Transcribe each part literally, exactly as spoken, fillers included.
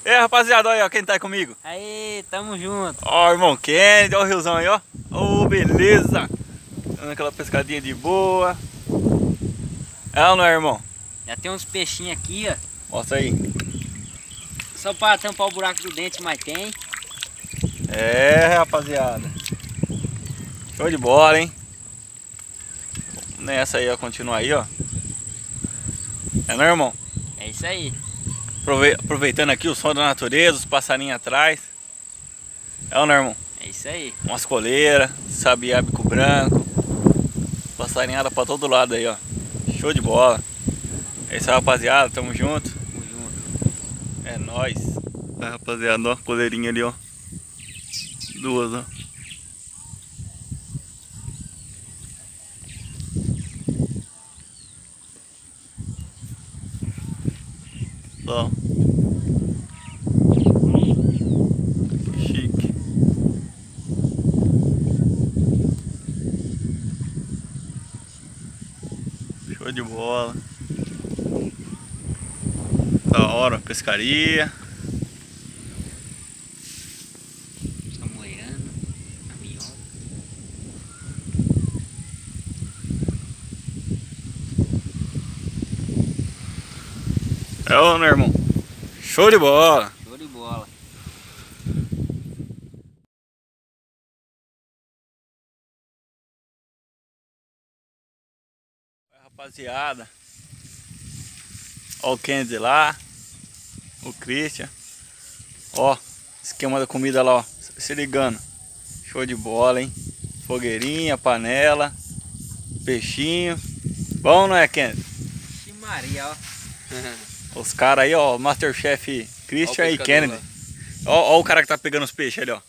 E aí, rapaziada, olha aí, ó, quem tá aí comigo. Aí, tamo junto. Ó, o irmão Kennedy, ó o riozão aí, ó. Ô, beleza. Dando aquela pescadinha de boa. É ou não é, irmão? Já tem uns peixinhos aqui, ó. Mostra aí. Só pra tampar o buraco do dente, mas tem. É, rapaziada. Show de bola, hein? Nessa aí, ó, continua aí, ó. É, não, irmão? É isso aí. Aproveitando aqui o som da natureza, os passarinhos atrás. É ou não, irmão? É isso aí. Umas coleiras, sabiá bico branco. Passarinhada pra todo lado aí, ó. Show de bola. É isso aí, rapaziada, tamo junto. Tamo junto. É nóis. É, rapaziada, ó, coleirinha ali, ó. Duas, ó. Ó. Chique. Show de bola. Da hora, pescaria. Samoiano, a minhoca. É ô, meu irmão. Show de bola. Show de bola. Rapaziada, ó o Kennedy lá, o Christian, ó, esquema da comida lá, ó, se ligando, show de bola, hein, fogueirinha, panela, peixinho, bom, não é, Kennedy? Ixi Maria, ó. Os caras aí, ó, Masterchef Christian e Kennedy, ó, ó o cara que tá pegando os peixes ali, ó.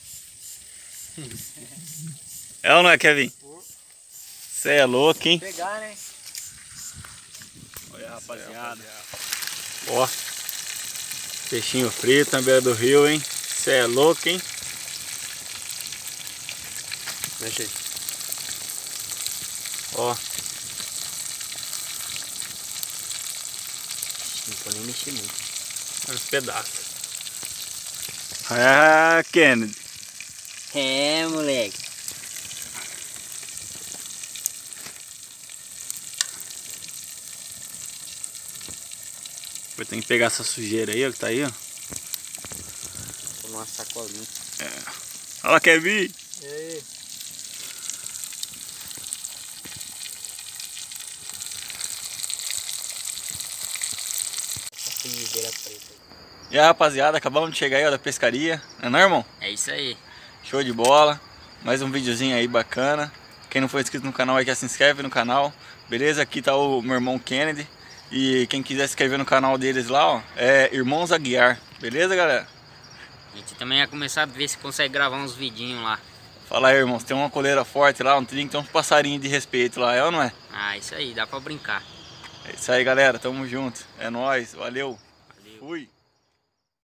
É ou não é, Kevin? Cê é louco, hein? Pegar, né? Olha, rapaziada. Ó, peixinho frito na beira do rio, hein? Cê é louco, hein? Mexe aí. Ó. Não vou nem mexer muito. Uns pedaços. Ah, Kennedy. É, moleque. Eu tenho que pegar essa sujeira aí, ó, que tá aí, ó. Tô numa sacolinha. É. Olha lá, Kevin. E aí? Essa frigideira preta aí. E aí, rapaziada, acabamos de chegar aí, ó, da pescaria. Não é, não, irmão? É isso aí. Show de bola. Mais um videozinho aí bacana. Quem não for inscrito no canal aí, já se inscreve no canal. Beleza? Aqui tá o meu irmão Kennedy. E quem quiser se inscrever no canal deles lá, ó, é Irmãos Aguiar. Beleza, galera? A gente também vai começar a ver se consegue gravar uns vidinhos lá. Fala aí, irmãos. Tem uma coleira forte lá, um trinco, tem uns passarinhos de respeito lá, é ou não é? Ah, isso aí, dá pra brincar. É isso aí, galera. Tamo junto. É nóis. Valeu. Valeu. Fui.